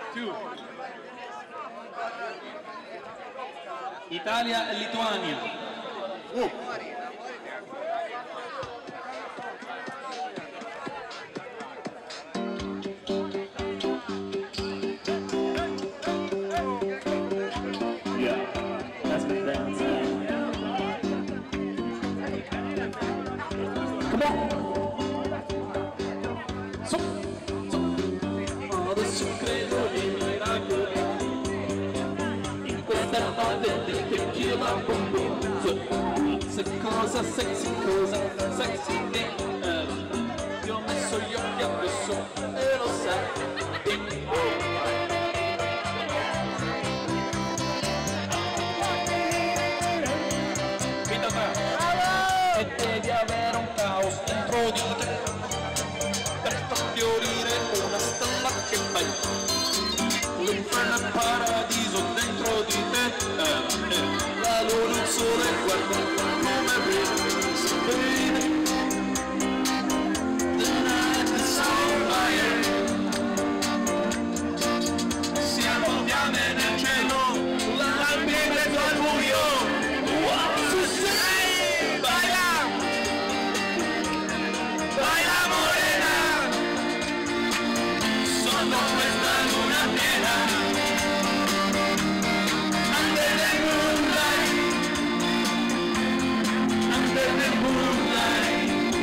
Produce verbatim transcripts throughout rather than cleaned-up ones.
Italia e Lituania. Uh. Yeah, that's the dance. Come on. So, so. Adesso credo nei miracoli. In questa notte che gira con se cosa sexy, cosa sexy di eh. Io ho messo gli occhi addosso e lo sai. E devi avere un caos dentro di te per far fiorire una stella che fai. L'inferno è paradiso dentro di te, eh, eh. La luna e il sole guardano come brilla. Baby, the night is on fire. Siamo fiamme nel cielo, la lampi in mezzo al buio. What to say? Baila, baila morena. Sotto questa luna piena. Under the moonlight. Under the moonlight.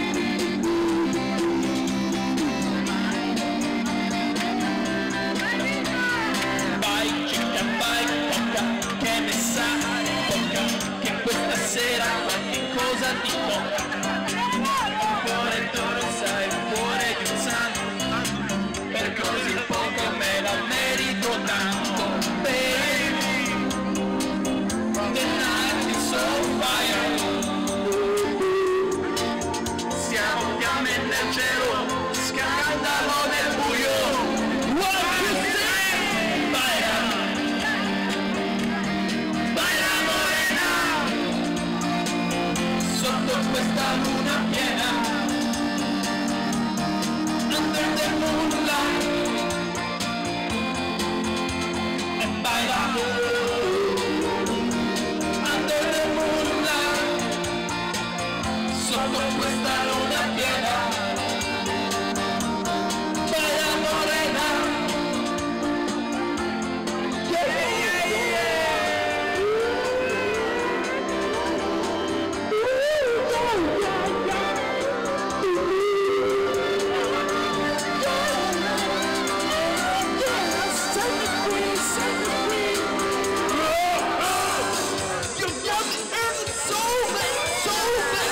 Vai chica, vai tocca, che ne sai, tocca, che questa sera qualche cosa ti tocca. Un cuore tu lo sai, un cuore di un santo, per così poco me la merito tanto. Baby, the night is on fire. Siamo fiamme nel cielo, scandalo nel buio. What you say? Baila, baila morena, sotto questa luna piena. Under the moonlight. E baila under the moonlight, sotto questa luna piena. Baila morena. Yeah, yeah, yeah. You got me in so bad, so bad.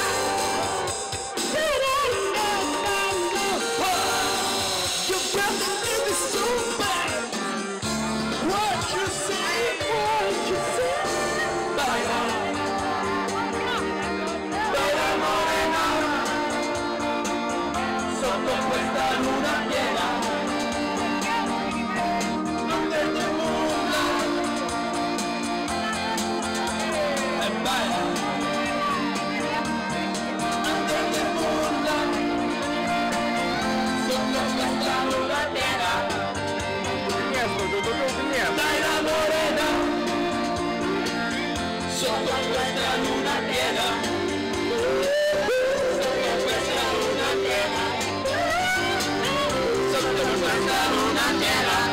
You got me in so bad. What you say? What you say? Baila, baila morena, sotto questa luna piena. Under the moonlight. E baila under the moonlight, sotto questa luna piena. Dai la morena, sotto questa luna piena. Sotto questa luna piena. Sotto questa luna piena.